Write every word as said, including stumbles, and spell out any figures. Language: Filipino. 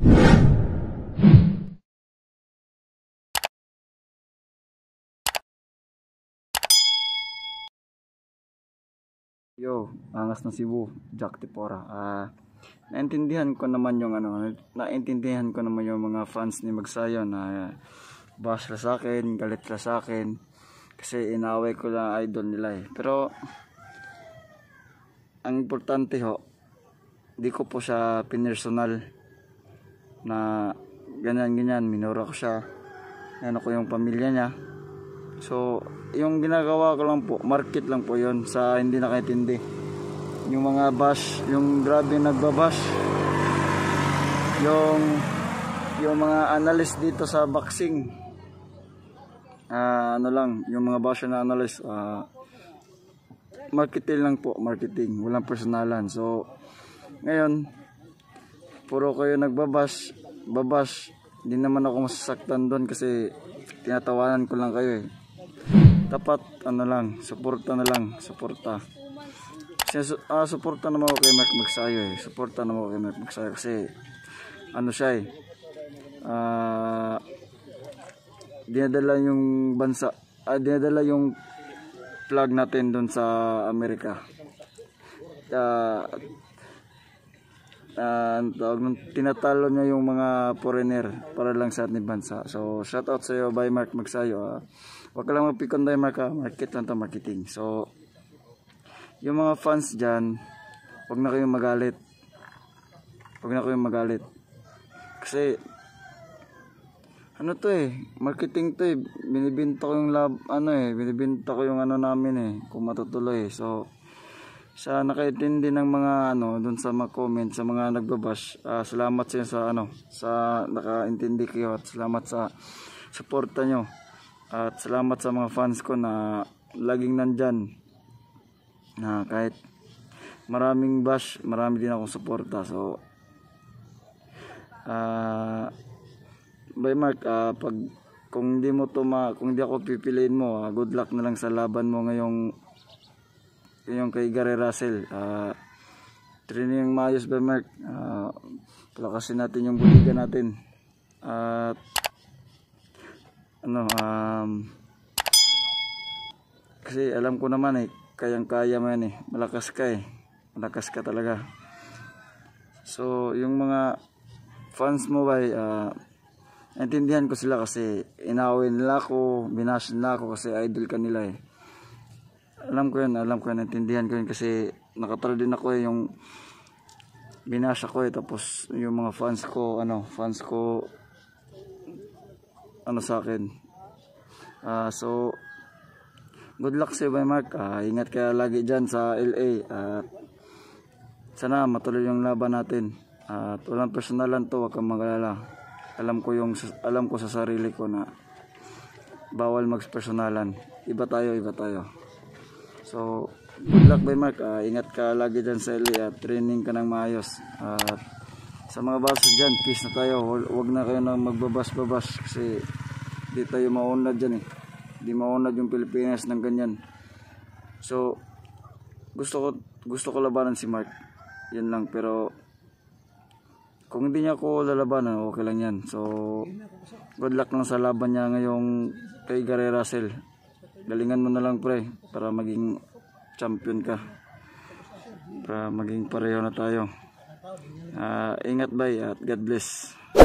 Yo, angas ng Cebu, Jack Tipora. Ah, naintindihan ko naman yung ano, naintindihan ko naman yung mga fans ni Magsayo na bash la sa akin, galit la sa akin kasi inaway ko lang idol nila eh. Pero ang importante ho, di ko po siya pinersonal na ganyan-ganyan, minura ko siya. Ano ko yung pamilya niya. So, yung ginagawa ko lang po, market lang po yon sa hindi nakaintindi. Yung mga bash, yung grabe nagbabash. Yung yung mga analyst dito sa boxing. Uh, ano lang, yung mga bash na analyst, uh, marketing lang po, marketing, walang personalan. So, ngayon, puro kayo nagbabash, babash. Hindi naman ako masasaktan doon kasi tinatawanan ko lang kayo eh. Dapat ano lang, suporta na lang, suporta. Kasi uh, suporta naman ako kay Mark Magsayo eh. Suporta naman ako kay Mark Magsayo kasi ano siya eh. Uh, dinadala yung bansa, uh, dinadala yung flag natin doon sa Amerika. Uh, uh, tinatalo niya yung mga foreigner para lang sa ating bansa. So shout out sa iyo by Mark Magsayo. Uh, Huwag ka lang magpikon tayo marka, market lang to, marketing. So, yung mga fans dyan, huwag na kayong magalit. Huwag na kayong magalit. Kasi, ano to eh, marketing to eh, binibinta ko yung lab, ano eh, binibinta ko yung ano namin eh, kung matutuloy eh. So, sa nakaintindi ng mga ano, dun sa mga comment, sa mga nagbabash, uh, salamat sa sa ano, sa nakaintindi kayo at salamat sa suporta nyo. At salamat sa mga fans ko na laging nandyan, na kahit maraming bash, marami din akong suporta. So uh, by Mark, uh, pag kung hindi mo to ma, kung hindi ako pipiliin mo, uh, good luck na lang sa laban mo ngayong ngayong kay Gary Russell. uh, training maayos by Mark, uh, palakasin natin yung buliga natin at uh, ano, um, kasi alam ko naman eh, kayang kaya mo yan eh, malakas ka eh, malakas ka talaga. So yung mga fans mo ba, uh, naintindihan ko sila kasi inaway nila ako, binash nila ako kasi idol ka nila eh. Alam ko yan, alam ko yan, naintindihan ko yan kasi nakatara din ako eh, yung binash ako eh, tapos yung mga fans ko, ano, fans ko ano sa akin. Uh, so good luck sa iyo, Mark. Uh, ingat ka lagi dyan sa L A. At uh, sana matuloy yung laban natin. At uh, walang personalan to, wag kang magalala. Alam ko yung alam ko sa sarili ko na bawal mag-personalan. Iba tayo, iba tayo. So good luck, Mark. Uh, ingat ka lagi dyan sa L A at training ka ng maayos. At uh, sa mga baso dyan, peace na tayo. Huwag na kayo na magbabas-babas kasi di tayo maunlad dyan eh. Di maunlad yung Pilipinas ng ganyan. So gusto ko gusto ko labanan si Mark. Yan lang, pero kung hindi niya ako lalabanan, okay lang yan. So good luck lang sa laban niya ngayong kay Gary Russell. Galingan mo na lang, pre, para maging champion ka. Para maging pareho na tayo. Uh, ingat, bye, at God bless.